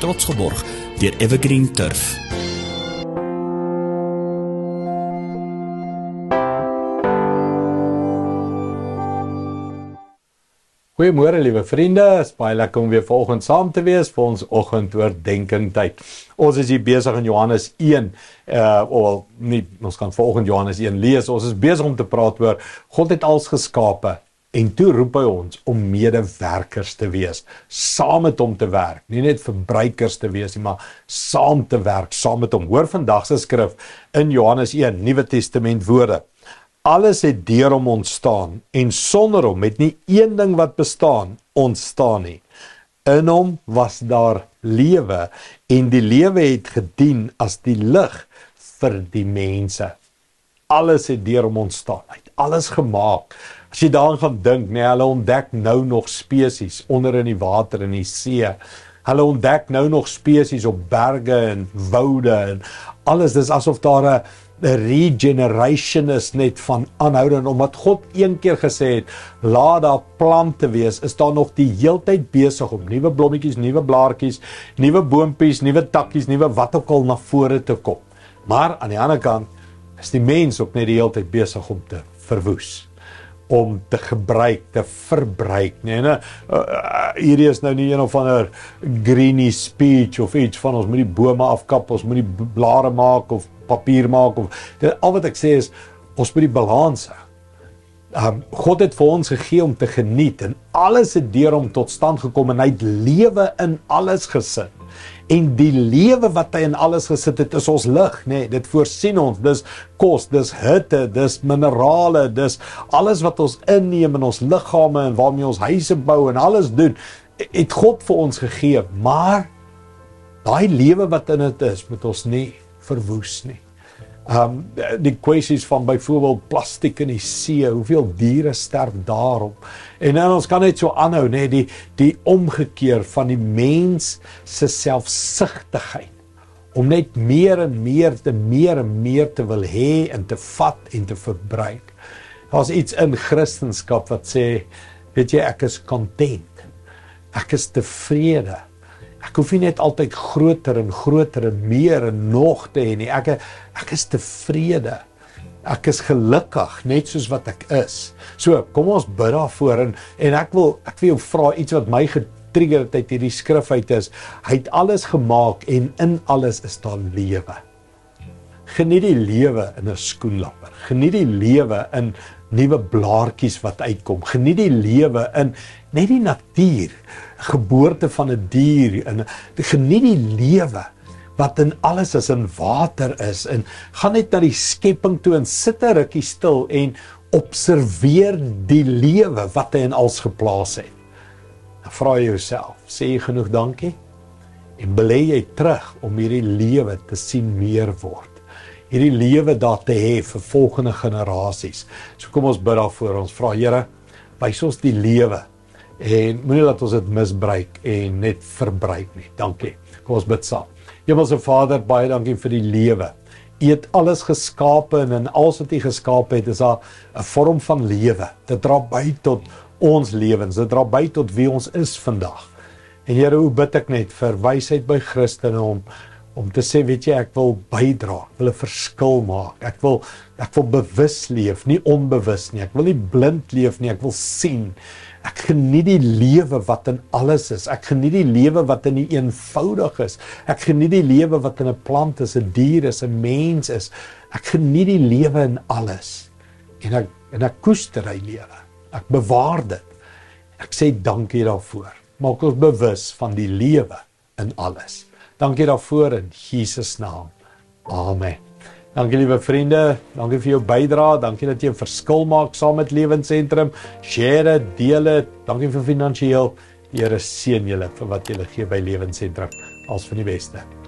trots geborg deur Evergreen Turf. Goeiemôre liewe vriende, is baie lekker om weer vanoggend saam te wees vir ons oggendoordenking tyd. Ons is hier besig in Johannes 1, ons kan vanoggend Johannes 1 lees, ons is besig om te praat oor God het alles geskape en toe roep hy ons om medewerkers te wees, saam met hom te werk, nie net verbruikers te wees nie, maar saam te werk, saam met hom. Hoor vandag se skrif in Johannes 1, Nuwe Testament woorde. Alles het deur hom ontstaan en sonder hom het nie een ding wat bestaan ontstaan nie. In hom was daar lewe en die lewe het gedien as die lig vir die mense. Alles het deur hom ontstaan, hy het alles gemaak. As jy daaraan gaan dink, hulle ontdek nou nog spesies onder in die water in die see. Hulle ontdek nou nog spesies op berge en woude en alles, dis asof daar 'n regeneration is net van aanhoudend, omdat God een keer gesê het, laat daar plante wees, is daar nog die heeltyd besig om nuwe blommetjies, nuwe blaartjies, nuwe boompies, nuwe takkies, nuwe wat ook al na vore te kom. Maar aan die ander kant is die mens ook net die heeltyd besig om te verwoes, om te gebruik, te verbruik. Hierdie is nou nie een of ander greenie speech of iets van ons moet die bome afkap, ons moet die blare maak of papier maak. Al wat ek sê is, ons moet die balans hou. God het vir ons gegee om te geniet en alles het deur hom tot stand gekom en hy het lewe in alles gesit. En die lewe wat hy in alles gesit het, is ons lig, dit voorsien ons, dis kos, dis hitte, dis minerale, dis alles wat ons inneem in ons liggame en waarmee ons huise bou en alles doen, het God vir ons gegee, maar daai lewe wat in dit is, moet ons nie verwoes nie. Die kwessies van byvoorbeeld plastiek in die see, hoeveel diere sterf daarom, en ons kan net so aanhou, die omgekeer van die mens se selfsugtigheid, om net meer en meer te wil hê en te vat en te verbruik. Daar's iets in Christendom wat sê, weet jy, ek is content, ek is tevrede. Ek hoef nie net altyd groter en meer en nog te hê nie. Ek is tevrede. Ek is gelukkig, net soos wat ek is. So, kom ons bid daarvoor en ek wil jou vra iets wat my getrigger het uit hierdie skrif uit is. Hy het alles gemaak en in alles is daar lewe. Geniet die lewe in 'n skoenlapper. Geniet die lewe in nuwe blaartjies wat uitkom. Geniet die lewe in net die natuur, geboorte van 'n dier, en geniet die lewe wat in alles is, in water is, en gaan net na die skepping toe en sit 'n rukkie stil en observeer die lewe wat hy in alles geplaas het. Dan vra jy jouself, sê jy genoeg dankie? En belê jy terug om hierdie lewe te sien meer word? Hierdie lewe daar te hê vir volgende generasies. So kom ons bid daarvoor, ons vra Here, wys ons die lewe en moenie laat ons dit misbruik en net verbruik nie. Dankie. Kom ons bid saam. Hemelse Vader, baie dankie vir die lewe. U het alles geskape en in alles wat U geskape het, is daar 'n vorm van lewe. Dit dra by tot ons lewens, dit dra by tot wie ons is vandag. En Here, hoe bid ek net vir wysheid by Christene om te sê, weet jy, ek wil bydra, ek wil 'n verskil maak, ek wil bewus leef, nie onbewus nie, ek wil nie blind leef nie, ek wil sien. Ek geniet die lewe wat in alles is, ek geniet die lewe wat in die eenvoudig is, ek geniet die lewe wat in 'n plant is, 'n dier is, 'n mens is, ek geniet die lewe in alles, en ek koester hy lewe, ek bewaar dit, ek sê dankie daarvoor, maak ons bewus van die lewe in alles. Dankie daarvoor in Jesus naam. Amen. Dankie liewe vriende, dankie vir jou bydrae, dankie dat jy 'n verskil maak saam met Lewensentrum. Share dit, deel dit. Dankie vir finansiëel. Die Here seën julle vir wat julle gee by Lewensentrum. Als van die beste.